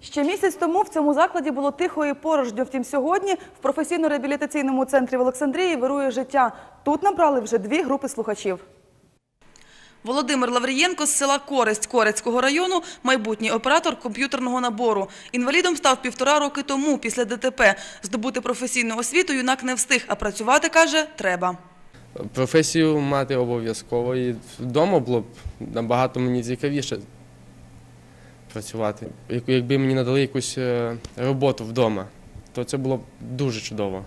Ще місяць тому в цьому закладі було тихо і порожньо. Втім, сьогодні в професійно-реабілітаційному центрі в Олександрії вирує життя. Тут набрали вже 2 групи слухачів. Володимир Лаврієнко з села Коресть Корецького району – майбутній оператор комп'ютерного набору. Інвалідом став 1,5 роки тому після ДТП. Здобути професійну освіту юнак не встиг, а працювати, каже, треба. Професію мати обов'язково, і вдома було б набагато мені цікавіше працювати. Якби мені надали якусь роботу вдома, то це було б дуже чудово.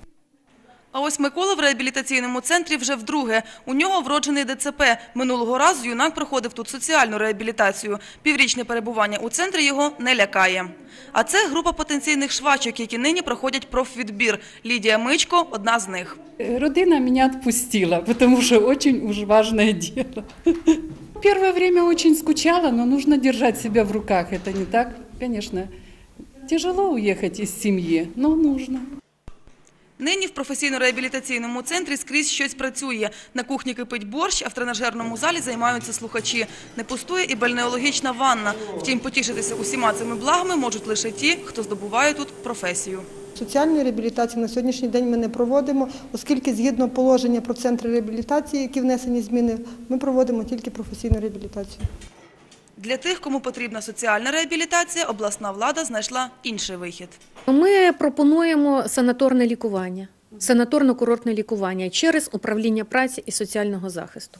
А ось Микола в реабілітаційному центрі вже вдруге. У нього вроджений ДЦП. Минулого разу юнак проходив тут соціальну реабілітацію. Піврічне перебування у центрі його не лякає. А це група потенційних швачок, які нині проходять профвідбір. Лідія Мичко – одна з них. Родина меня отпустила, потому что очень уж важное дело. Первое время очень скучала, но нужно держать себя в руках. Это не так, конечно. Тяжело уехать из семьи, но нужно. Нині в професійно-реабілітаційному центрі скрізь щось працює. На кухні кипить борщ, а в тренажерному залі займаються слухачі. Не пустує і бальнеологічна ванна. Втім, потішитися усіма цими благами можуть лише ті, хто здобуває тут професію. Соціальної реабілітації на сьогоднішній день ми не проводимо, оскільки згідно положення про центри реабілітації, які внесені зміни, ми проводимо тільки професійну реабілітацію. Для тих, кому потрібна соціальна реабілітація, обласна влада знайшла інший вихід. Ми пропонуємо санаторне лікування, санаторно-курортне лікування через управління праці і соціального захисту.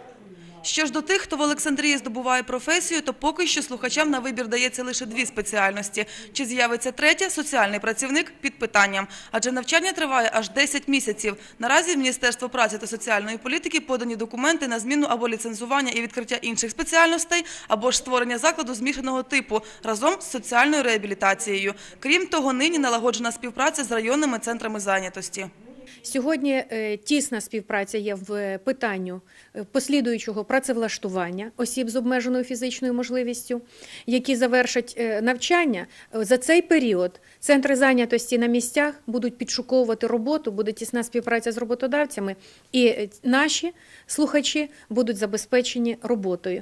Що ж до тих, хто в Олександрії здобуває професію, то поки що слухачам на вибір дається лише 2 спеціальності. Чи з'явиться третя – соціальний працівник – під питанням. Адже навчання триває аж 10 місяців. Наразі в Міністерство праці та соціальної політики подані документи на зміну або ліцензування і відкриття інших спеціальностей, або ж створення закладу змішаного типу разом з соціальною реабілітацією. Крім того, нині налагоджена співпраця з районними центрами зайнятості. Сьогодні тісна співпраця є в питанні послідуючого працевлаштування осіб з обмеженою фізичною можливістю, які завершать навчання. За цей період центри зайнятості на місцях будуть підшуковувати роботу, буде тісна співпраця з роботодавцями, і наші слухачі будуть забезпечені роботою.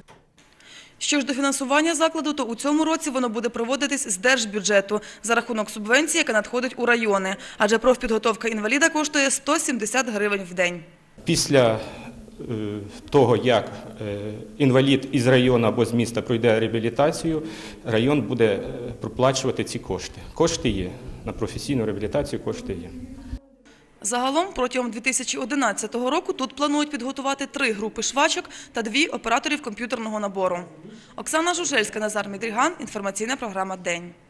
Що ж до фінансування закладу, то у цьому році воно буде проводитись з держбюджету за рахунок субвенції, яка надходить у райони. Адже профпідготовка інваліда коштує 170 гривень в день. Після того, як інвалід із району або з міста пройде реабілітацію, район буде проплачувати ці кошти. Кошти є. На професійну реабілітацію кошти є. Загалом протягом 2011 року тут планують підготувати 3 групи швачок та 2 операторів комп'ютерного набору. Оксана Жужельська, Назар Мідріган. Інформаційна програма «День».